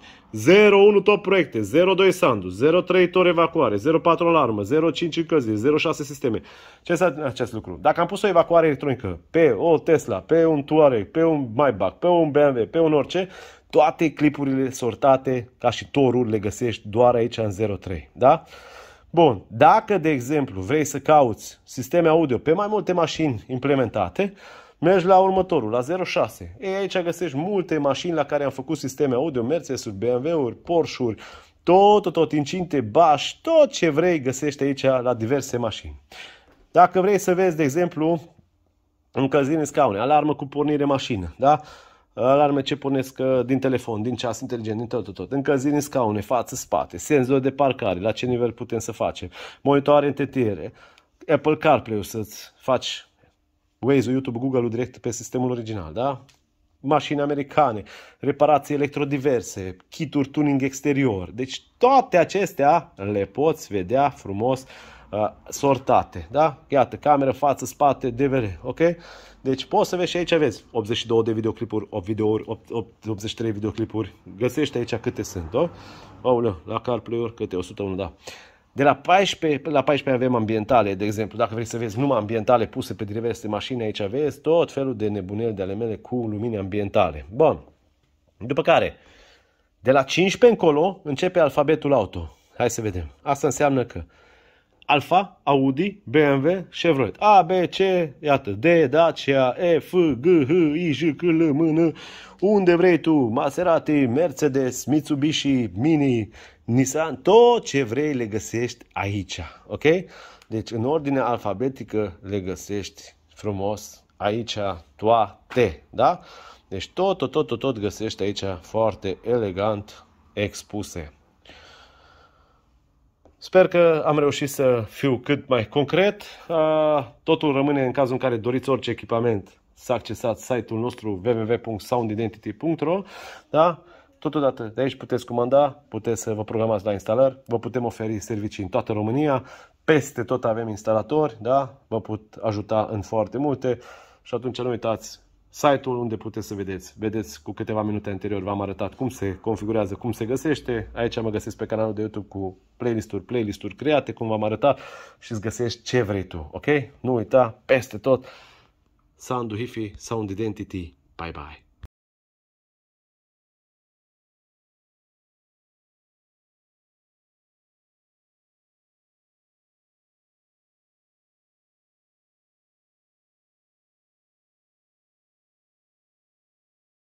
01 top proiecte, 02 Sandu, 03 tor evacuare, 04 alarmă, 05 încălzire, 06 sisteme. Ce înseamnă acest lucru? Dacă am pus o evacuare electronică pe o Tesla, pe un Touareg, pe un Maybach, pe un BMW, pe un orice, toate clipurile sortate ca și toruri le găsești doar aici în 03. Da? Bun, dacă de exemplu vrei să cauți sisteme audio pe mai multe mașini implementate, mergi la următorul, la 06. Ei, aici găsești multe mașini la care am făcut sisteme audio, Mercedes-uri, BMW-uri, Porsche-uri, tot, incinte, Bosch, tot ce vrei găsești aici la diverse mașini. Dacă vrei să vezi, de exemplu, încălzire în scaune, alarmă cu pornire mașină, da? Alarme ce pornesc din telefon, din ceas inteligent, din tot. Încălzire în scaune, față, spate, senzori de parcare, la ce nivel putem să facem, monitoare întârziere, Apple CarPlay-ul să-ți faci Waze-ul, YouTube, Google-ul direct pe sistemul original, da? Mașini americane, reparații electrodiverse, kituri tuning exterior. Deci toate acestea le poți vedea frumos sortate, da? Iată, cameră, față, spate, DVR, ok? Deci poți să vezi și aici vezi 82 de videoclipuri, 8 videouri, 83 videoclipuri. Găsești aici câte sunt, oh? Aoleu, la CarPlay-uri câte 101, da. De la 14 la 14 avem ambientale, de exemplu, dacă vrei să vezi numai ambientale puse pe diverse mașini, aici vezi tot felul de nebuneli de ale mele cu lumini ambientale. Bun. După care, de la 15 încolo, începe alfabetul auto. Hai să vedem. Asta înseamnă că Alfa, Audi, BMW, Chevrolet. A, B, C, iată, D, Dacia, E, F, G, H, I, J, K, L, M, N. Unde vrei tu, Maserati, Mercedes, Mitsubishi, Mini, Nissan, tot ce vrei le găsești aici, ok? Deci în ordine alfabetică le găsești frumos aici toate, da? Deci tot găsești aici foarte elegant expuse. Sper că am reușit să fiu cât mai concret. Totul rămâne în cazul în care doriți orice echipament să accesați site-ul nostru www.soundidentity.ro, da? Totodată de aici puteți comanda, puteți să vă programați la instalări, vă putem oferi servicii în toată România, peste tot avem instalatori, da? Vă pot ajuta în foarte multe și atunci nu uitați site-ul unde puteți să vedeți. Vedeți cu câteva minute anterior v-am arătat cum se configurează, cum se găsește. Aici mă găsesc pe canalul de YouTube cu playlist-uri create, cum v-am arătat și îți găsești ce vrei tu, ok? Nu uita, peste tot, Sandu Hifi, Sound Identity, bye bye!